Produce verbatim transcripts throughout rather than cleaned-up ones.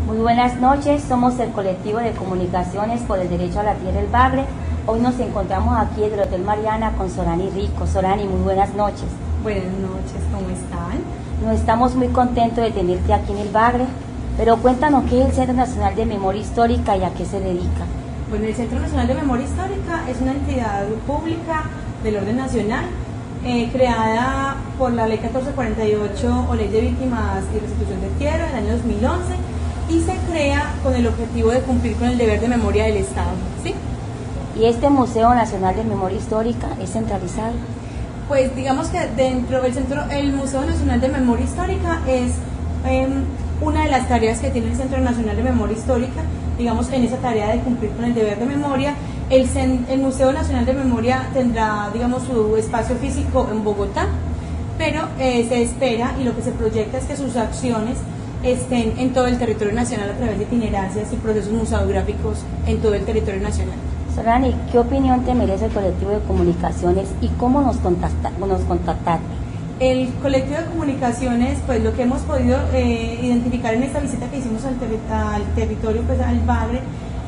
Muy buenas noches, somos el colectivo de comunicaciones por el derecho a la tierra El Bagre. Hoy nos encontramos aquí en el Hotel Mariana con Sorani Rico. Sorani, muy buenas noches. Buenas noches, ¿cómo están? Nos estamos muy contentos de tenerte aquí en El Bagre, pero cuéntanos qué es el Centro Nacional de Memoria Histórica y a qué se dedica. Bueno, el Centro Nacional de Memoria Histórica es una entidad pública del orden nacional, eh, creada por la Ley catorce cuarenta y ocho o Ley de Víctimas y Restitución de Tierra del año dos mil once, y se crea con el objetivo de cumplir con el deber de memoria del Estado, ¿sí? ¿Y este Museo Nacional de Memoria Histórica es centralizado? Pues digamos que dentro del centro, el Museo Nacional de Memoria Histórica es eh, una de las tareas que tiene el Centro Nacional de Memoria Histórica, digamos en esa tarea de cumplir con el deber de memoria. El, el Museo Nacional de Memoria tendrá, digamos, su espacio físico en Bogotá, pero eh, se espera y lo que se proyecta es que sus acciones estén en todo el territorio nacional a través de itinerancias y procesos museográficos en todo el territorio nacional. Sorani, ¿qué opinión te merece el colectivo de comunicaciones y cómo nos, contacta, nos contactaste? El colectivo de comunicaciones, pues lo que hemos podido eh, identificar en esta visita que hicimos al, ter al territorio, pues al Bagre,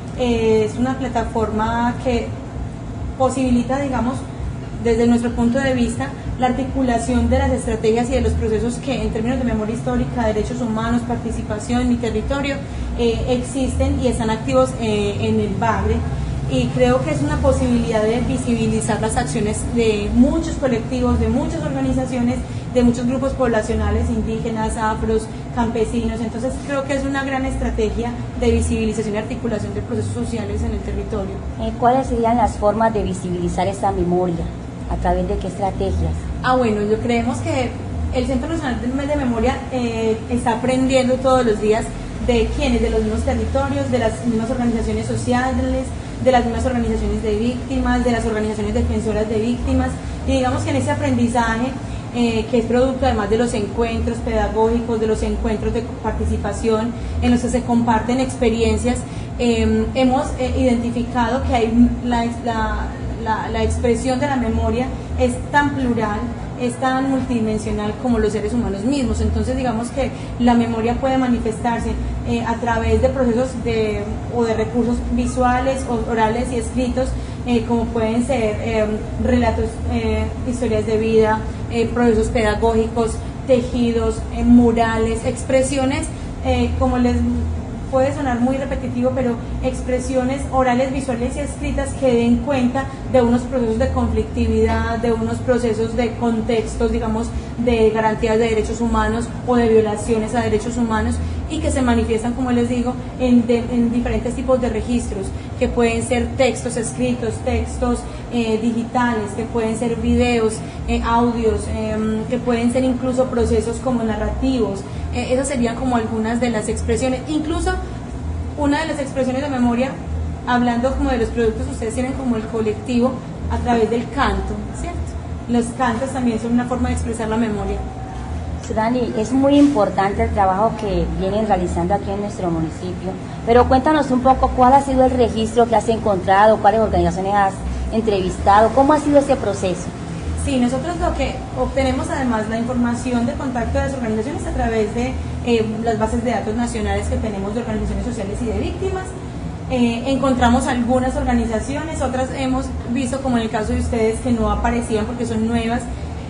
eh, es una plataforma que posibilita, digamos, desde nuestro punto de vista, la articulación de las estrategias y de los procesos que en términos de memoria histórica, derechos humanos, participación y territorio eh, existen y están activos eh, en el Bagre, y creo que es una posibilidad de visibilizar las acciones de muchos colectivos, de muchas organizaciones, de muchos grupos poblacionales, indígenas, afros, campesinos. Entonces creo que es una gran estrategia de visibilización y articulación de procesos sociales en el territorio. Eh, ¿Cuáles serían las formas de visibilizar esta memoria? ¿A través de qué estrategias? Ah, bueno, yo creemos que el Centro Nacional de Memoria eh, está aprendiendo todos los días de quienes, de los mismos territorios, de las mismas organizaciones sociales, de las mismas organizaciones de víctimas, de las organizaciones defensoras de víctimas, y digamos que en ese aprendizaje, eh, que es producto además de los encuentros pedagógicos, de los encuentros de participación, en los que se comparten experiencias, eh, hemos eh, identificado que hay la, la, la, la expresión de la memoria es tan plural, es tan multidimensional como los seres humanos mismos. Entonces digamos que la memoria puede manifestarse eh, a través de procesos de, o de recursos visuales, orales y escritos, eh, como pueden ser eh, relatos, eh, historias de vida, eh, procesos pedagógicos, tejidos, eh, murales, expresiones, eh, como les puede sonar muy repetitivo, pero expresiones orales, visuales y escritas que den cuenta de unos procesos de conflictividad, de unos procesos de contextos, digamos, de garantías de derechos humanos o de violaciones a derechos humanos, y que se manifiestan, como les digo, en, de, en diferentes tipos de registros, que pueden ser textos escritos, textos eh, digitales, que pueden ser videos, eh, audios, eh, que pueden ser incluso procesos como narrativos. Eh, esas serían como algunas de las expresiones. Incluso una de las expresiones de memoria, hablando como de los productos, ustedes tienen como el colectivo a través del canto, ¿cierto? Los cantos también son una forma de expresar la memoria. Sorani, es muy importante el trabajo que vienen realizando aquí en nuestro municipio, pero cuéntanos un poco cuál ha sido el registro que has encontrado, cuáles organizaciones has entrevistado, cómo ha sido ese proceso. Sí, nosotros lo que obtenemos además la información de contacto de las organizaciones a través de eh, las bases de datos nacionales que tenemos de organizaciones sociales y de víctimas. Eh, encontramos algunas organizaciones, otras hemos visto, como en el caso de ustedes, que no aparecían porque son nuevas,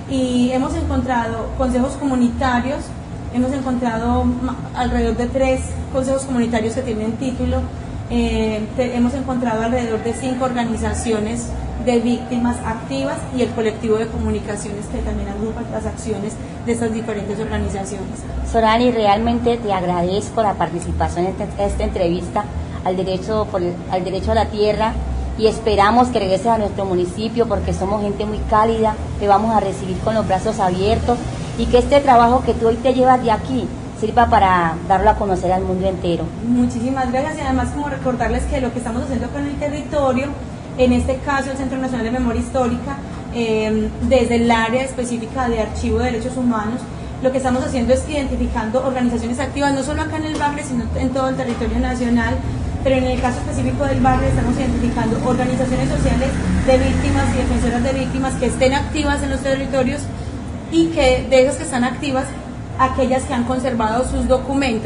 y hemos encontrado consejos comunitarios, hemos encontrado alrededor de tres consejos comunitarios que tienen título, eh, te, hemos encontrado alrededor de cinco organizaciones de víctimas activas y el colectivo de comunicaciones que también agrupa las acciones de estas diferentes organizaciones. Sorani, realmente te agradezco la participación en esta, esta entrevista al derecho, por el, al derecho a la tierra, y esperamos que regreses a nuestro municipio porque somos gente muy cálida, te vamos a recibir con los brazos abiertos, y que este trabajo que tú hoy te llevas de aquí sirva para darlo a conocer al mundo entero. Muchísimas gracias, y además como recordarles que lo que estamos haciendo con el territorio, en este caso el Centro Nacional de Memoria Histórica, eh, desde el área específica de Archivo de Derechos Humanos, lo que estamos haciendo es identificando organizaciones activas, no solo acá en el Bagre, sino en todo el territorio nacional, pero en el caso específico del Bagre estamos identificando organizaciones sociales de víctimas y defensoras de víctimas que estén activas en los territorios, y que de esas que están activas, aquellas que han conservado sus documentos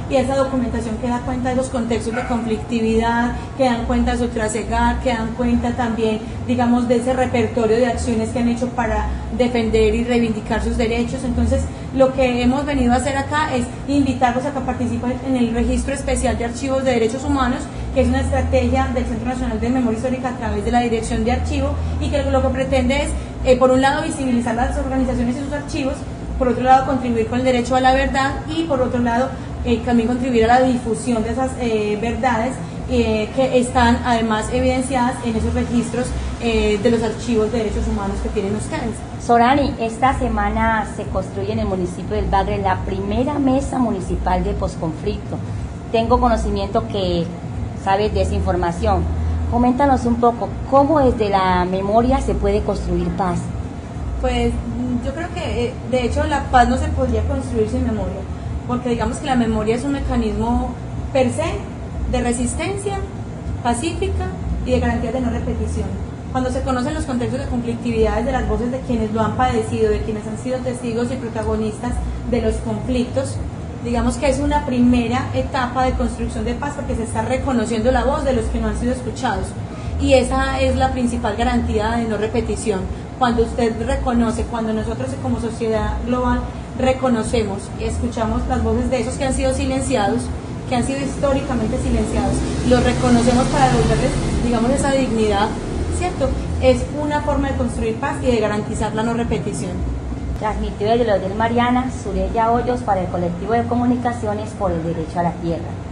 y esa documentación que da cuenta de los contextos de conflictividad, que dan cuenta de su trasegar, que dan cuenta también, digamos, de ese repertorio de acciones que han hecho para defender y reivindicar sus derechos. Entonces, lo que hemos venido a hacer acá es invitarlos a que participen en el Registro Especial de Archivos de Derechos Humanos, que es una estrategia del Centro Nacional de Memoria Histórica a través de la Dirección de Archivo, y que lo que pretende es, eh, por un lado, visibilizar las organizaciones y sus archivos, por otro lado, contribuir con el derecho a la verdad, y por otro lado, eh, también contribuir a la difusión de esas eh, verdades eh, que están además evidenciadas en esos registros eh, de los archivos de derechos humanos que tienen ustedes. Sorani, esta semana se construye en el municipio del Bagre la primera mesa municipal de posconflicto. Tengo conocimiento que sabes de esa información. Coméntanos un poco, ¿cómo desde la memoria se puede construir paz? Pues yo creo que de hecho la paz no se podría construir sin memoria, porque digamos que la memoria es un mecanismo per se de resistencia pacífica y de garantía de no repetición. Cuando se conocen los contextos de conflictividades de las voces de quienes lo han padecido, de quienes han sido testigos y protagonistas de los conflictos, digamos que es una primera etapa de construcción de paz, porque se está reconociendo la voz de los que no han sido escuchados, y esa es la principal garantía de no repetición. Cuando usted reconoce, cuando nosotros como sociedad global reconocemos y escuchamos las voces de esos que han sido silenciados, que han sido históricamente silenciados, los reconocemos para devolverles, digamos, esa dignidad, ¿cierto? Es una forma de construir paz y de garantizar la no repetición. Transmitió desde el Hotel Mariana, Sureya Hoyos, para el colectivo de comunicaciones por el derecho a la tierra.